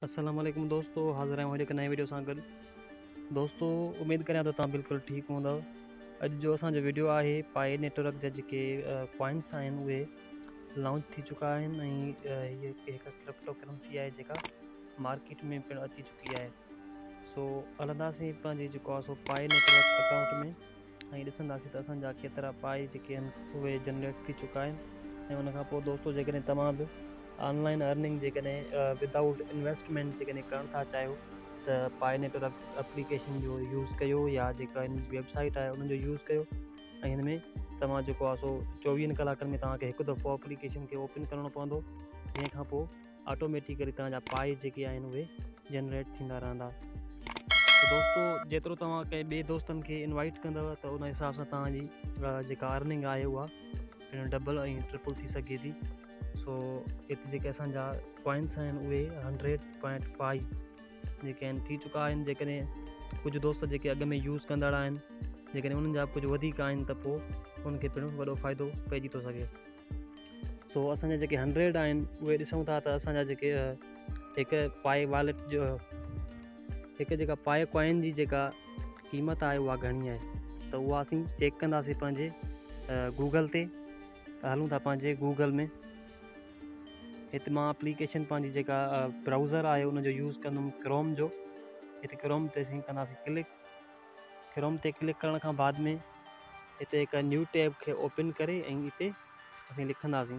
अस्सलाम वालेकुम दोस्तों, हाज़िर आहियूं हिकु नए वीडियो सां गॾु। दोस्तों, उमेद करियां थो तव्हां बिल्कुलु ठीकु हूंदव। अॼु जो असांजो वीडियो आहे पाए नेटवर्क जा जेके कॉइन्स आहिनि उहे लॉन्च थी चुका आहिनि ऐं हीअ हिकु क्रिप्टो करेंसी आहे जेका मार्केट में पिणु अची चुकी आहे। सो हलंदासीं पंहिंजे जेको आहे सो पाए नेटवर्क अकाउंट में ऐं ॾिसंदासीं त असांजा केतिरा पाए जेके आहिनि उहे जनरेट थी चुका आहिनि। ऐं उनखां पोइ दोस्तों जेकॾहिं तव्हां बि ऑनलाइन अर्निंग जेकॾहिं विदाउट इन्वेस्टमेंट जेकॾहिं करणु था चाहियो त पाए नेटवर्क एप्लीकेशन जो यूज़ कयो या जेका इन वेबसाइट आहे उन्हनि जो यूज़ कयो। ऐं हिन में तव्हां जेको आहे सो 24 कलाकनि में तव्हांखे हिकु दफ़ो एप्लीकेशन खे ओपन करिणो पवंदो, जंहिंखां पोइ ऑटोमेटिकली तव्हांजा पाए जेके आहिनि उहे जनरेट थींदा रहंदा। त दोस्तों, जेतिरो तव्हां कंहिं ॿिए दोस्तनि खे इनवाइट कंदव त उन हिसाब सां तव्हांजी जेका अर्निंग आहे उहा डबल ऐं ट्रिपल थी सघे थी। सो हिते जेके असांजा कॉइन्स आहिनि उहे 100.5 जेके आहिनि थी चुका आहिनि। जेकॾहिं कुझु दोस्त जेके अॻु में यूज़ कंदड़ आहिनि, जेकॾहिं उन्हनि जा कुझु वधीक आहिनि त पोइ उनखे पिणु वॾो फ़ाइदो पइजी थो सघे। सो असांजा जेके 100 आहिनि उहे ॾिसूं था त असांजा जेके हिकु पाए वॉलेट जो हिकु जेका पाए कॉइन जी जेका क़ीमत आहे उहा घणी आहे, त उहा असीं चेक कंदासीं पंहिंजे गूगल ते। त हलूं था पंहिंजे गूगल में। हिते मां एप्लीकेशन पंहिंजी जेका ब्राउज़र आहे उनजो यूज़ कंदुमि क्रोम जो। हिते क्रोम ते असीं कंदासीं क्लिक। क्रोम ते क्लिक करण खां बाद में हिते हिकु न्यू टैब खे ओपन करे ऐं हिते असीं लिखंदासीं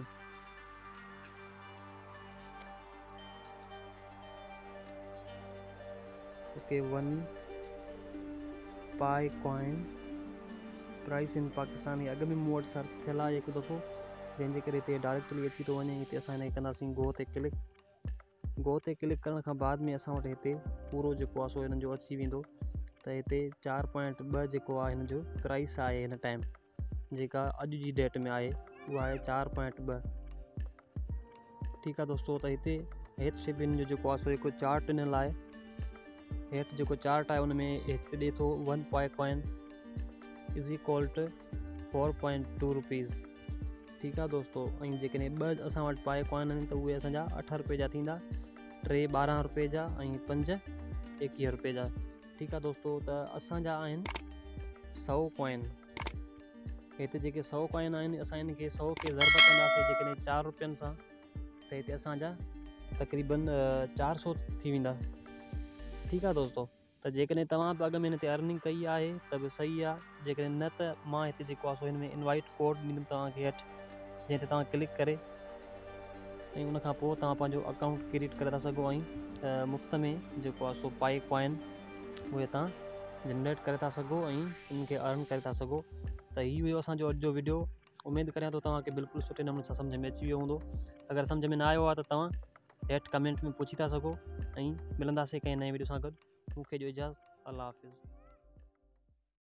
ओके 1 पाए कॉइन प्राइस इन पाकिस्तान। अॻु में मूं वटि सर्च थियल आहे हिकु दफ़ो, जंहिंजे करे हिते डायरेक्टली अची थो वञे। हिते असां हिनखे कंदासीं गो ते क्लिक। गो ते क्लिक करण खां बाद में असां वटि हिते पूरो जेको आहे सो हिननि जो अची वेंदो। त हिते 4.2 जेको आहे हिन जो प्राइस आहे हिन टाइम, जेका अॼु जी डेट में आहे उहा आहे 4.2। ठीकु आहे दोस्तों, त हिते हेठि हिन जो जेको आहे सो हिकु चार्ट ॾिनल आहे। हेठि जेको चार्ट आहे उन में हिते ॾिए थो 1 पाए coin is equal to 4.2 rupees. ठीकु आहे दोस्तों, ऐं जेकॾहिं 2 असां वटि पाए कॉइन आहिनि त उहे असांजा 8 रुपए जा थींदा, 3 12 रुपए जा ऐं 5 21 रुपए जा। ठीकु आहे दोस्तों, त असांजा आहिनि 100 कॉइन। हिते जेके 100 कॉइन आहिनि असां हिनखे 100 खे ज़रब कंदासीं जेकॾहिं 4 रुपयनि सां, त हिते असांजा तक़रीबन 400 थी वेंदा। ठीकु आहे दोस्तों, त जेकॾहिं तव्हां बि अॻु में हिन ते अर्निंग कई आहे त बि सही आहे। जेकॾहिं न त मां हिते जेको आहे सो हिन में इनवाइट कोड ॾींदुमि तव्हांखे हेठि, जंहिं ते तव्हां क्लिक करे ऐं उनखां पोइ तव्हां पंहिंजो अकाउंट क्रिएट करे था सघो ऐं मुफ़्त में जेको आहे सो पाए कॉइन उहे तव्हां जनरेट करे था सघो ऐं उनखे अर्न करे था सघो। त हीउ हुयो असांजो अॼु जो वीडियो। उमेद करियां थो तव्हांखे बिल्कुलु सुठे नमूने सां सम्झ में अची वियो हूंदो। अगरि सम्झ में न आयो आहे त तव्हां हेठि कमेंट में पुछी था सघो ऐं मिलंदासीं कंहिं नए वीडियो सां गॾु। मूंखे ॾियो इजाज़त। अल्लाह हाफ़िज़।